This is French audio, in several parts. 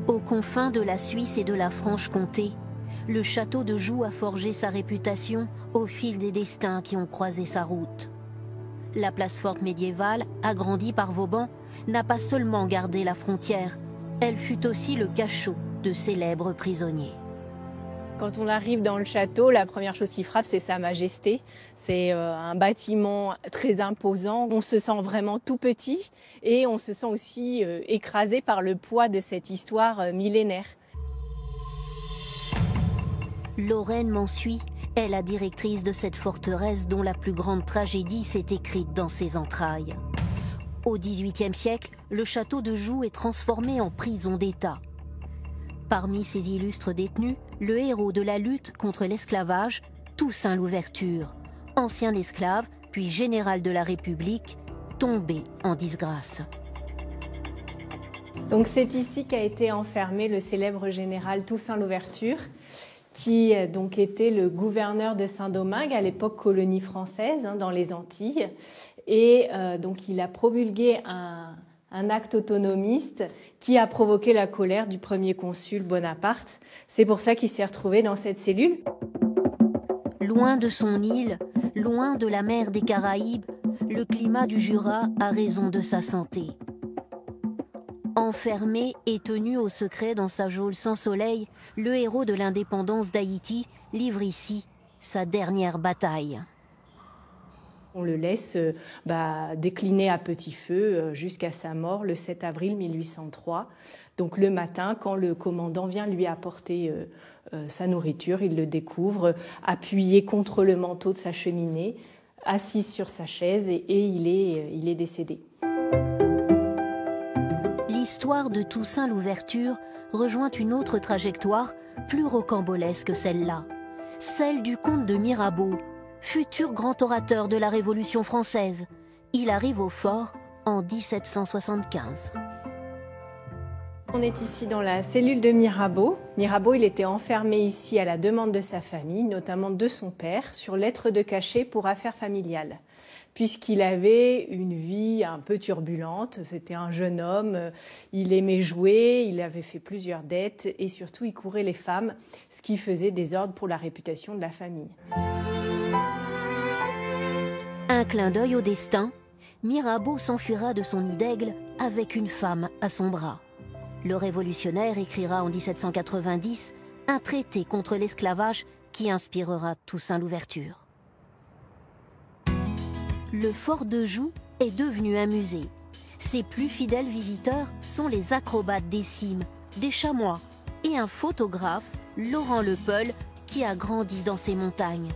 Aux confins de la Suisse et de la Franche-Comté, le château de Joux a forgé sa réputation au fil des destins qui ont croisé sa route. La place forte médiévale, agrandie par Vauban, n'a pas seulement gardé la frontière, elle fut aussi le cachot de célèbres prisonniers. Quand on arrive dans le château, la première chose qui frappe, c'est Sa Majesté. C'est un bâtiment très imposant. On se sent vraiment tout petit et on se sent aussi écrasé par le poids de cette histoire millénaire. Lorraine Mansuy est la directrice de cette forteresse dont la plus grande tragédie s'est écrite dans ses entrailles. Au XVIIIe siècle, le château de Joux est transformé en prison d'État. Parmi ces illustres détenus, le héros de la lutte contre l'esclavage, Toussaint Louverture, ancien esclave puis général de la République, tombé en disgrâce. Donc c'est ici qu'a été enfermé le célèbre général Toussaint Louverture, qui donc était le gouverneur de Saint-Domingue, à l'époque colonie française dans les Antilles. Et donc il a promulgué un acte autonomiste qui a provoqué la colère du premier consul Bonaparte. C'est pour ça qu'il s'est retrouvé dans cette cellule. Loin de son île, loin de la mer des Caraïbes, le climat du Jura a raison de sa santé. Enfermé et tenu au secret dans sa geôle sans soleil, le héros de l'indépendance d'Haïti livre ici sa dernière bataille. On le laisse décliner à petit feu jusqu'à sa mort le 7 avril 1803. Donc le matin, quand le commandant vient lui apporter sa nourriture, il le découvre appuyé contre le manteau de sa cheminée, assis sur sa chaise et il est décédé. L'histoire de Toussaint Louverture rejoint une autre trajectoire plus rocambolesque que celle-là, celle du comte de Mirabeau, futur grand orateur de la Révolution française. Il arrive au fort en 1775. On est ici dans la cellule de Mirabeau. Mirabeau, il était enfermé ici à la demande de sa famille, notamment de son père, sur lettre de cachet pour affaires familiales. Puisqu'il avait une vie un peu turbulente, c'était un jeune homme, il aimait jouer, il avait fait plusieurs dettes et surtout il courait les femmes, ce qui faisait désordre pour la réputation de la famille. Un clin d'œil au destin, Mirabeau s'enfuira de son nid d'aigle avec une femme à son bras. Le révolutionnaire écrira en 1790 un traité contre l'esclavage qui inspirera Toussaint Louverture. Le fort de Joux est devenu un musée. Ses plus fidèles visiteurs sont les acrobates des cimes, des chamois et un photographe, Laurent Lepeul, qui a grandi dans ces montagnes.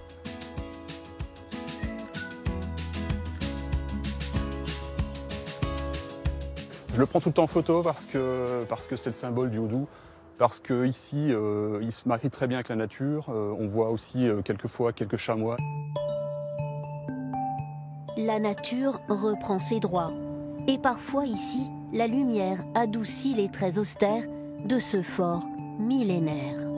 Je le prends tout le temps en photo parce que c'est le symbole du Houdou, parce qu'ici, il se marie très bien avec la nature. On voit aussi quelquefois quelques chamois. La nature reprend ses droits. Et parfois ici, la lumière adoucit les traits austères de ce fort millénaire.